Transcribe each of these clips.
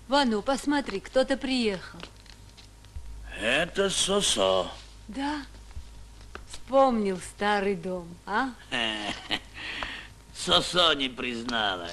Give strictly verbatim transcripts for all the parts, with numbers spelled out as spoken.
Вану, посмотри, кто-то приехал. Это Сосо. Да? Вспомнил старый дом, а? Сосо не признала.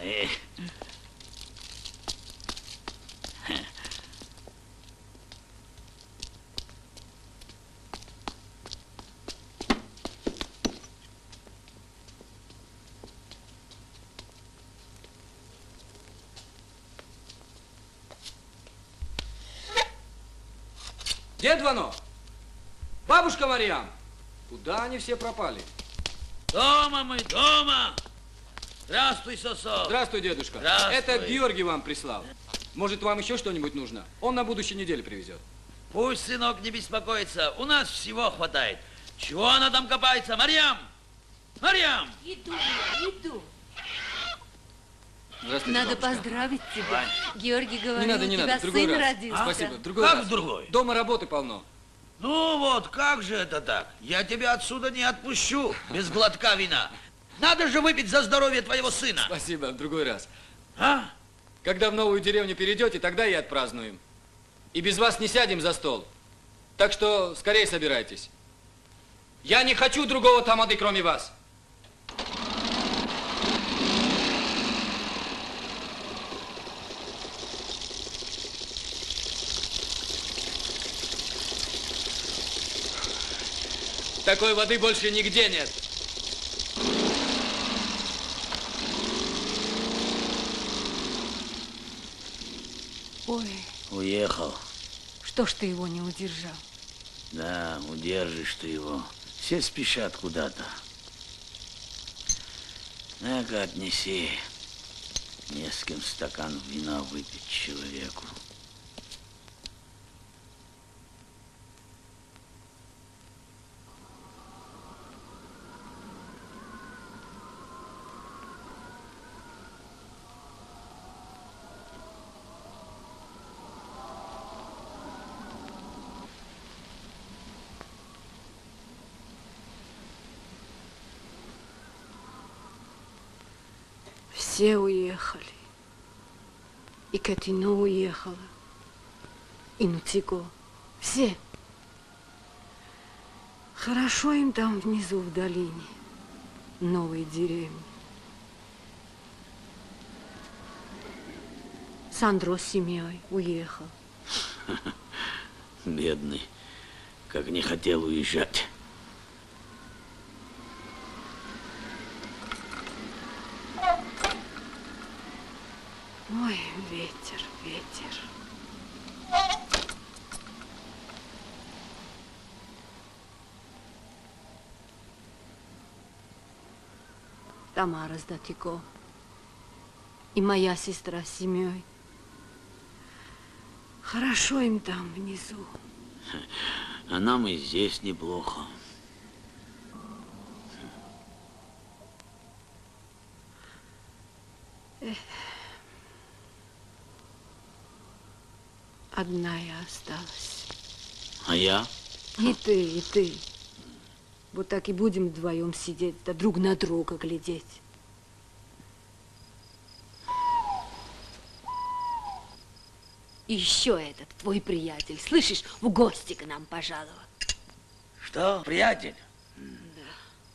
Дед Вано! Бабушка Марьям! Куда они все пропали? Дома мы, дома! Здравствуй, Сосо! Здравствуй, дедушка. Здравствуй. Это Георгий вам прислал. Может, вам еще что-нибудь нужно? Он на будущей неделе привезет. Пусть сынок не беспокоится, у нас всего хватает. Чего она там копается? Марьям! Марьям! Иду, я, иду. Здравствуйте, Надо бабушка. поздравить тебя. Вань. Георгий говорил, Не надо, у не тебя надо, в другой сын раз. родился. Спасибо, в другой Как раз. в другой? Дома работы полно. Ну вот, как же это так? Я тебя отсюда не отпущу без глотка вина. Надо же выпить за здоровье твоего сына. Спасибо, в другой раз. А? Когда в новую деревню перейдете, тогда и отпразднуем. И без вас не сядем за стол. Так что скорее собирайтесь. Я не хочу другого тамады, кроме вас. Такой воды больше нигде нет. Ой, Уехал. что ж ты его не удержал? Да, удержишь ты его. Все спешат куда-то. На-ка, отнеси. Не с кем стакан вина выпить человеку. Все уехали. И Катино уехала. И Нуцико. Все. Хорошо им там внизу в долине. Новой деревни. Сандро с семьей уехал. Бедный, как не хотел уезжать. Ой, ветер, ветер. Тамара с Датико. И моя сестра с семьей. Хорошо им там внизу. А нам и здесь неплохо. Эх. Одна я осталась. А я? И ты, и ты. Вот так и будем вдвоем сидеть, да друг на друга глядеть. И еще этот твой приятель, слышишь, в гости к нам пожаловал. Что, приятель? Да.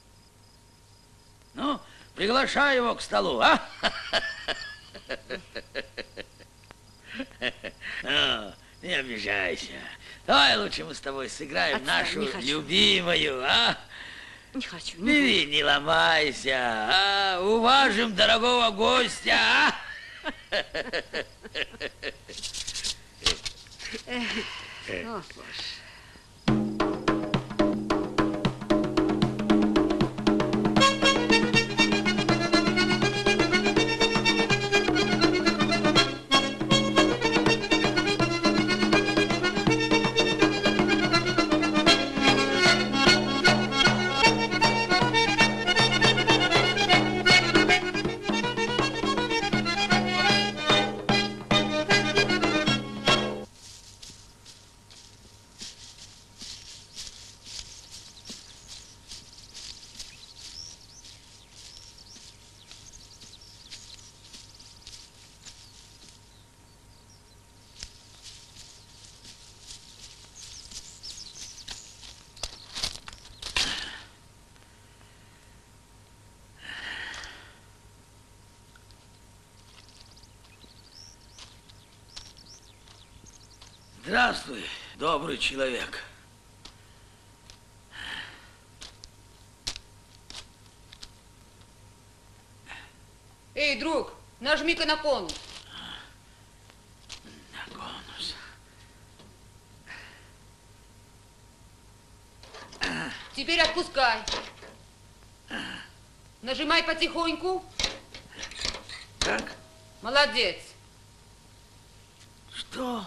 Ну, приглашай его к столу, а? Ну, не обижайся. Давай лучше мы с тобой сыграем Отстань, нашу не хочу. любимую, а? Не хочу, не Бери, не ломайся, а? Уважим дорогого гостя, а? О, Боже. Здравствуй, добрый человек. Эй, друг, нажми-ка на конус. На конус. Теперь отпускай. Нажимай потихоньку. Как? Молодец. Что?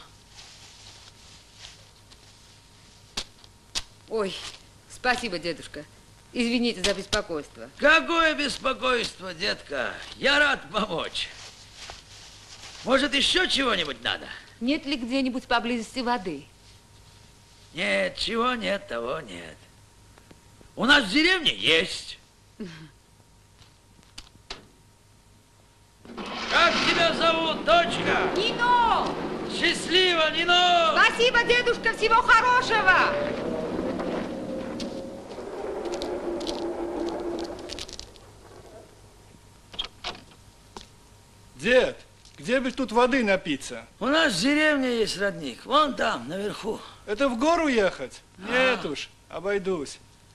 Ой, спасибо, дедушка. Извините за беспокойство. Какое беспокойство, детка. Я рад помочь. Может, еще чего-нибудь надо? Нет ли где-нибудь поблизости воды? Нет, чего нет, того нет. У нас в деревне есть. Как тебя зовут, дочка? Нино! Счастливо, Нино! Спасибо, дедушка, всего хорошего! Дед, где бы тут воды напиться? У нас в деревне есть родник. Вон там, наверху. Это в гору ехать? Нет уж, обойдусь.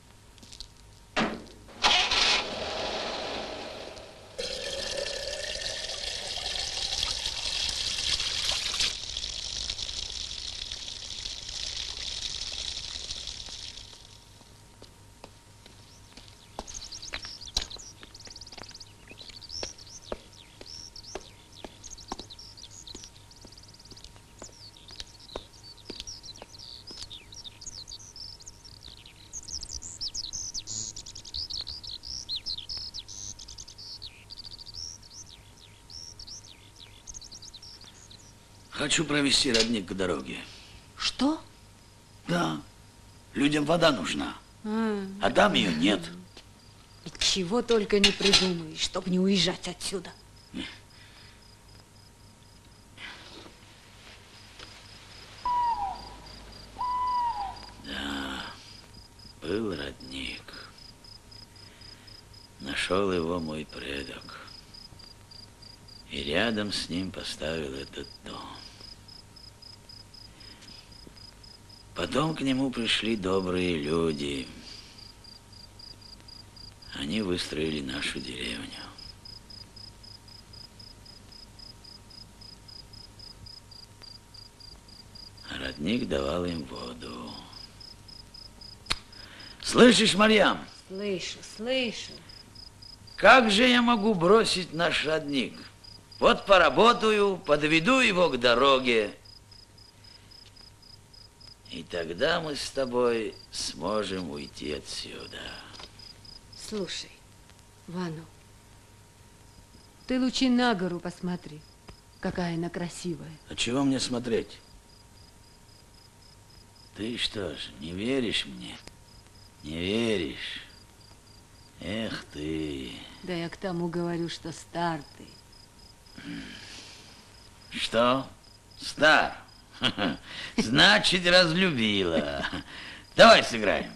Хочу провести родник к дороге. Что? Да, людям вода нужна, А, а там ее нет. ведь чего только не придумаешь, чтобы не уезжать отсюда. Да, был родник. Нашел его мой предок. И рядом с ним поставил этот дом. Потом к нему пришли добрые люди. Они выстроили нашу деревню. А родник давал им воду. Слышишь, Марьям? Слышу, слышу. Как же я могу бросить наш родник? Вот поработаю, подведу его к дороге. И тогда мы с тобой сможем уйти отсюда. Слушай, Вану, ты лучше на гору посмотри, какая она красивая. А чего мне смотреть? Ты что ж, не веришь мне? Не веришь? Эх ты. Да я к тому говорю, что стар ты. Что? Стар? Значит, разлюбила. Давай сыграем.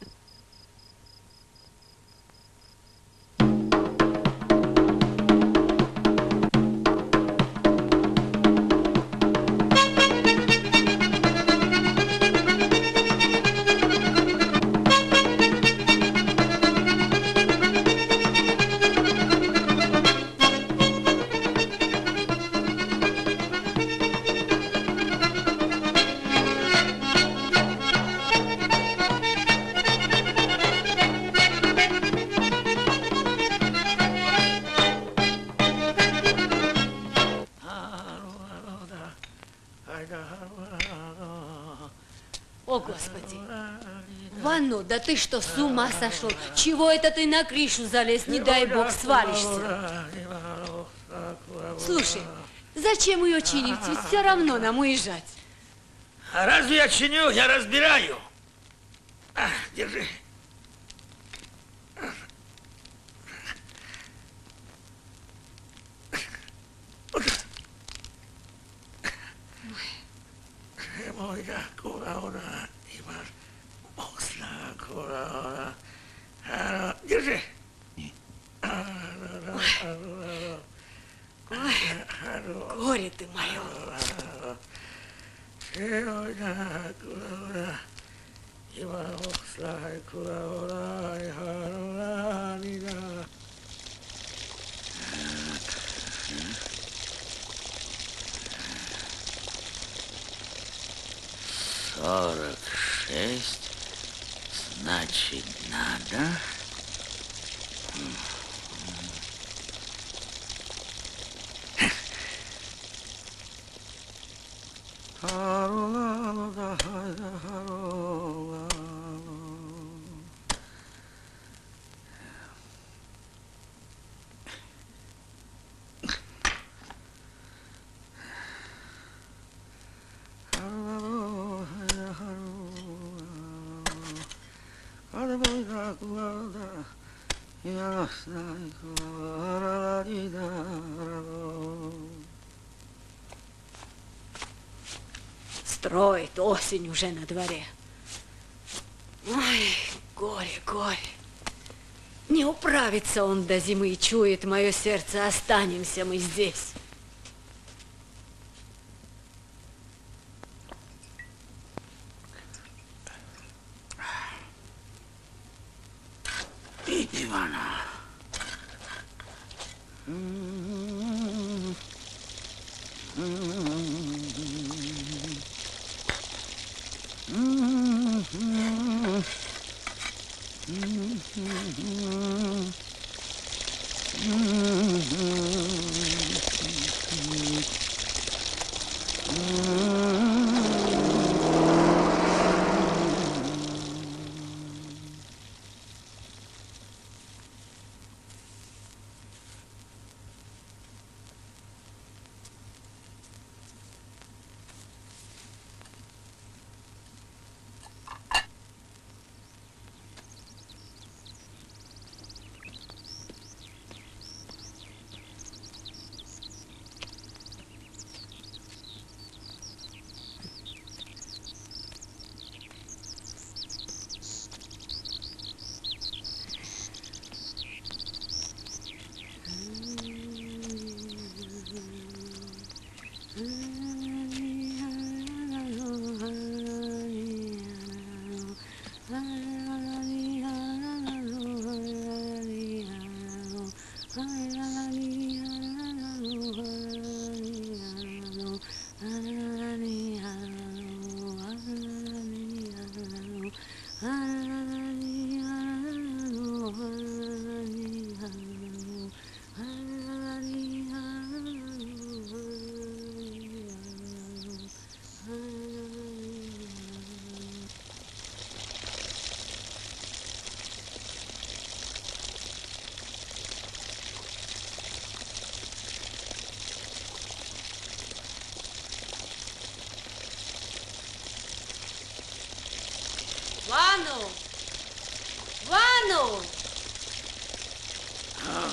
О, Господи! Вану, да ты что, с ума сошел? Чего это ты на крышу залез? Не дай Бог, свалишься. Слушай, зачем ее чинить? Ведь все равно нам уезжать. А разве я чиню? Я разбираю. А, держи. Держи. Ой, горе ты мое. Сорок шесть, значит, надо... Строит, осень уже на дворе. Ой, горе, горе. Не управится он до зимы, и чует мое сердце, останемся мы здесь. Ивана. Вану! Вану! А.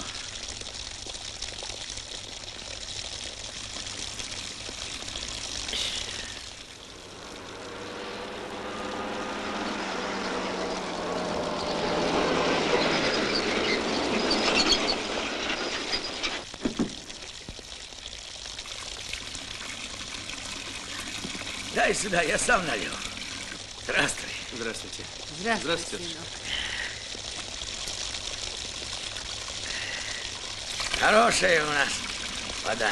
Дай сюда, я сам налью. Здравствуй. Здравствуйте. Здравствуй, Здравствуйте. сынок. Хорошая у нас вода.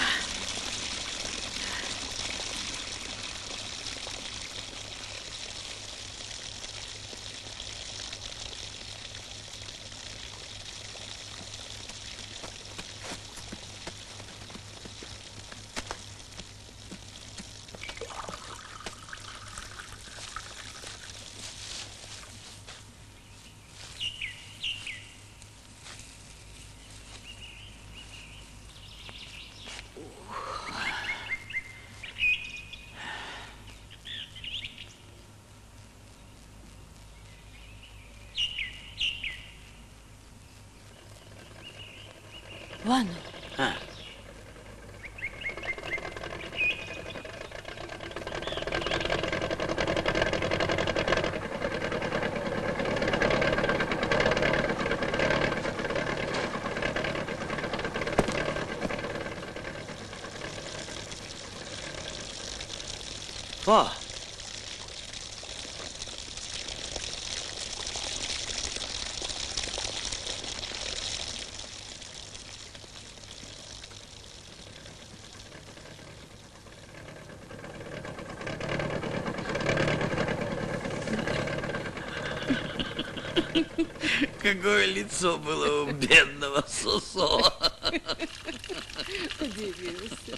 Вану, А. О! Какое лицо было у бедного Сусо. Удивился.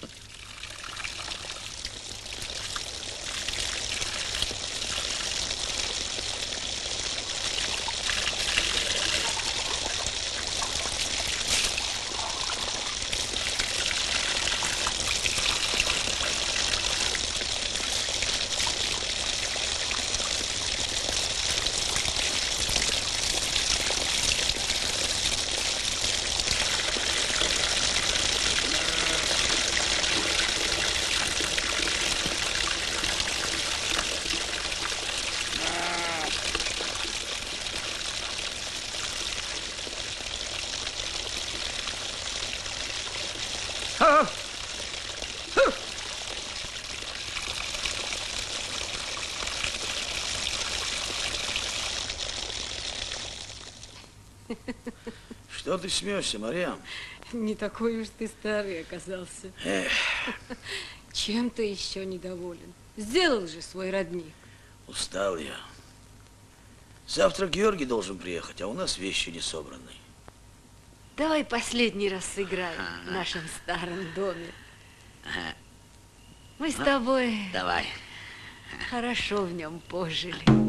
Что ты смеешься, Марьям? Не такой уж ты старый оказался. Эх. Чем ты еще недоволен? Сделал же свой родник. Устал я. Завтра Георгий должен приехать, а у нас вещи не собраны. Давай последний раз сыграем в нашем старом доме. Мы с тобой Давай. хорошо в нем пожили.